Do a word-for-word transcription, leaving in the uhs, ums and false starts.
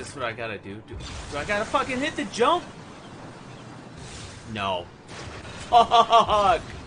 this what I gotta do? Do, do I gotta fucking hit the jump? No. Fuck!